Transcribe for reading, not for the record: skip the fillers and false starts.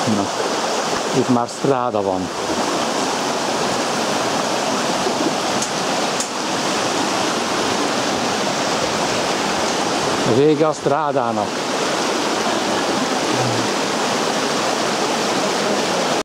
Na, itt már stráda van. Vége a strádának.